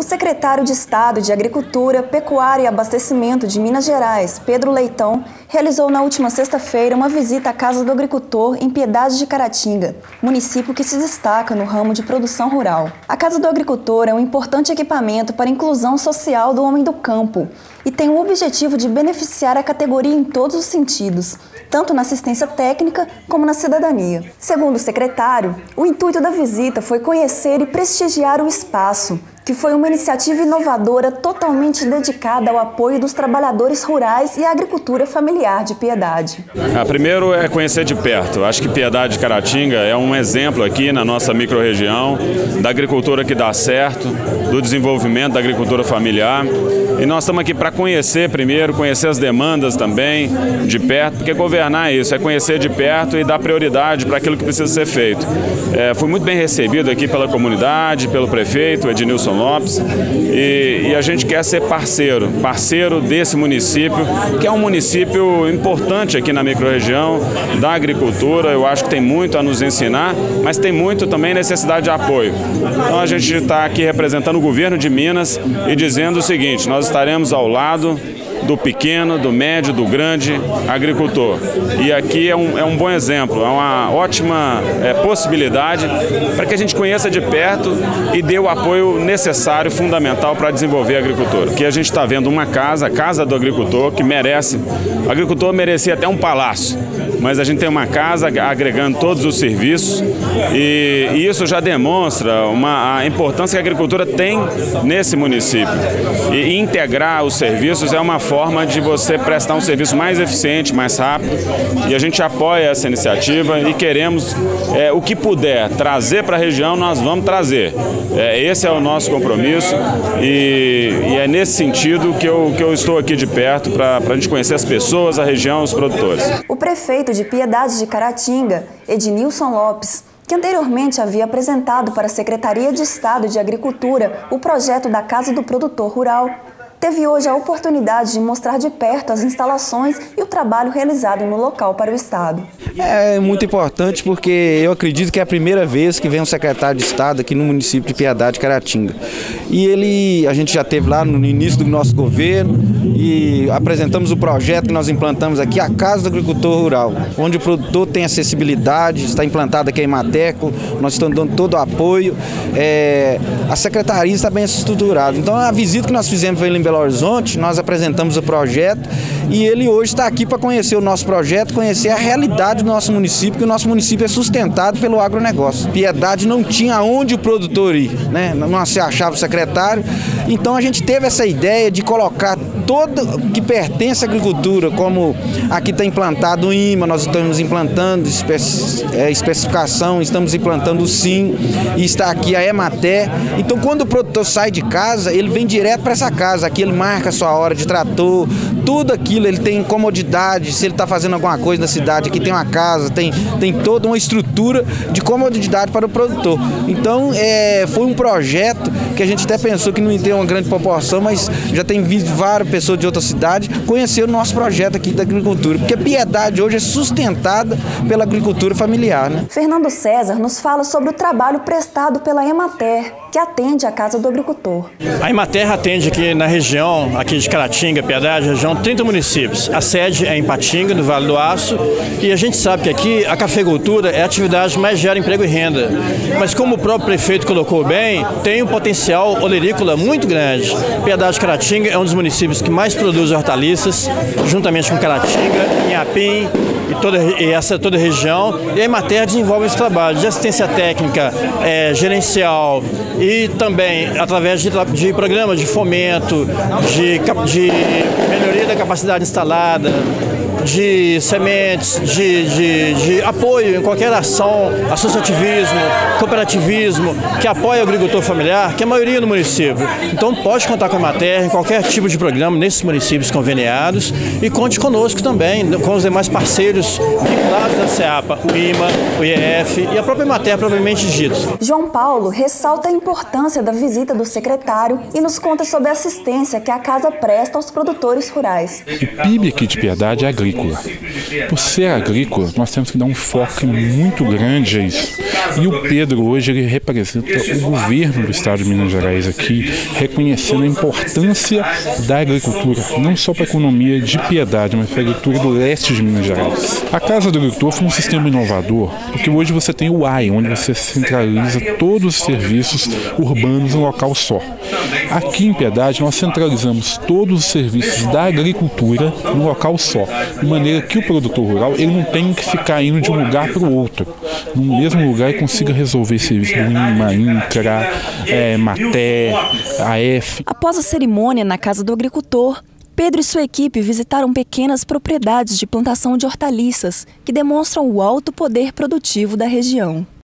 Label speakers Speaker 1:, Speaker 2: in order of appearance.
Speaker 1: O secretário de Estado de Agricultura, Pecuária e Abastecimento de Minas Gerais, Pedro Leitão, realizou na última sexta-feira uma visita à Casa do Agricultor em Piedade de Caratinga, município que se destaca no ramo de produção rural. A Casa do Agricultor é um importante equipamento para a inclusão social do homem do campo e tem o objetivo de beneficiar a categoria em todos os sentidos, tanto na assistência técnica como na cidadania. Segundo o secretário, o intuito da visita foi conhecer e prestigiar o espaço, que foi uma iniciativa inovadora totalmente dedicada ao apoio dos trabalhadores rurais e à agricultura familiar de Piedade.
Speaker 2: Primeiro é conhecer de perto. Acho que Piedade de Caratinga é um exemplo aqui na nossa microrregião da agricultura que dá certo, do desenvolvimento da agricultura familiar. E nós estamos aqui para conhecer primeiro, conhecer as demandas também de perto, porque governar é isso, é conhecer de perto e dar prioridade para aquilo que precisa ser feito. Fui muito bem recebido aqui pela comunidade, pelo prefeito Ednilson Lopes, e a gente quer ser parceiro desse município, que é um município importante aqui na microrregião da agricultura. Eu acho que tem muito a nos ensinar, mas tem muito também necessidade de apoio. Então a gente está aqui representando o governo de Minas e dizendo o seguinte: nós estaremos ao lado do pequeno, do médio, do grande agricultor. E aqui é um bom exemplo, é uma ótima possibilidade para que a gente conheça de perto e dê o apoio necessário, fundamental para desenvolver a agricultura. Aqui a gente está vendo uma casa, a Casa do Agricultor, que merece. O agricultor merecia até um palácio, mas a gente tem uma casa agregando todos os serviços e isso já demonstra a importância que a agricultura tem nesse município. E integrar os serviços é uma forma de você prestar um serviço mais eficiente, mais rápido, e a gente apoia essa iniciativa e queremos o que puder trazer para a região, nós vamos trazer. Esse é o nosso compromisso e é nesse sentido que eu estou aqui de perto para a gente conhecer as pessoas, a região, os produtores.
Speaker 1: O prefeito de Piedade de Caratinga, Ednilson Lopes, que anteriormente havia apresentado para a Secretaria de Estado de Agricultura o projeto da Casa do Produtor Rural, teve hoje a oportunidade de mostrar de perto as instalações e o trabalho realizado no local para o Estado.
Speaker 3: É muito importante porque eu acredito que é a primeira vez que vem um secretário de Estado aqui no município de Piedade de Caratinga. E a gente já esteve lá no início do nosso governo e apresentamos o projeto que nós implantamos aqui, a Casa do Agricultor Rural, onde o produtor tem acessibilidade, está implantado aqui a Emateco, nós estamos dando todo o apoio, a secretaria está bem estruturada. Então a visita que nós fizemos foi em Belo Horizonte, nós apresentamos o projeto e ele hoje está aqui para conhecer o nosso projeto, conhecer a realidade do nosso município, que o nosso município é sustentado pelo agronegócio. Piedade não tinha onde o produtor ir, né? Não se achava o secretário, então a gente teve essa ideia de colocar todo que pertence à agricultura, como aqui está implantado o IMA, nós estamos implantando especificação, estamos implantando o SIM, e está aqui a Emater. Então quando o produtor sai de casa, ele vem direto para essa casa, aqui ele marca a sua hora de trator, tudo aquilo, ele tem comodidade, se ele está fazendo alguma coisa na cidade, aqui tem uma casa, tem toda uma estrutura de comodidade para o produtor. Então foi um projeto que a gente até pensou que não ia ter uma grande proporção, mas já tem visto várias pessoas de outra cidade conhecer o nosso projeto aqui da agricultura, porque a Piedade hoje é sustentada pela agricultura familiar, né?
Speaker 1: Fernando César nos fala sobre o trabalho prestado pela Emater, que atende a Casa do Agricultor.
Speaker 4: A Emater atende aqui na região, aqui de Caratinga, Piedade, região, 30 municípios. A sede é em Patinga, no Vale do Aço, e a gente sabe que aqui a cafeicultura é a atividade que mais gera emprego e renda. Mas como o próprio prefeito colocou bem, tem um potencial olerícola muito grande. Piedade de Caratinga é um dos municípios que mais produz hortaliças, juntamente com Caratinga, Inhapim e toda a região. E a Emater desenvolve esse trabalho de assistência técnica, gerencial e também através de programas de fomento, de melhoria da capacidade instalada, de sementes, de apoio em qualquer ação, associativismo, cooperativismo, que apoia o agricultor familiar, que é a maioria do município. Então pode contar com a Emater em qualquer tipo de programa nesses municípios conveniados e conte conosco também, com os demais parceiros vinculados da CEAPA, o IMA, o IEF e a própria Emater, propriamente dito.
Speaker 1: João Paulo ressalta a importância da visita do secretário e nos conta sobre a assistência que a casa presta aos produtores rurais.
Speaker 5: O PIB aqui de Piedade é agrícola. agrícola. Por ser agrícola, nós temos que dar um foco muito grande a isso. E o Pedro hoje ele representa o governo do estado de Minas Gerais aqui, reconhecendo a importância da agricultura, não só para a economia de Piedade, mas para a agricultura do leste de Minas Gerais. A Casa do Agricultor foi um sistema inovador, porque hoje você tem o AI, onde você centraliza todos os serviços urbanos em um local só. Aqui em Piedade nós centralizamos todos os serviços da agricultura num local só, de maneira que o produtor rural ele não tem que ficar indo de um lugar para o outro, no mesmo lugar e consiga resolver serviços do INMA, INCRA, MATE, AF.
Speaker 1: Após a cerimônia na Casa do Agricultor, Pedro e sua equipe visitaram pequenas propriedades de plantação de hortaliças que demonstram o alto poder produtivo da região.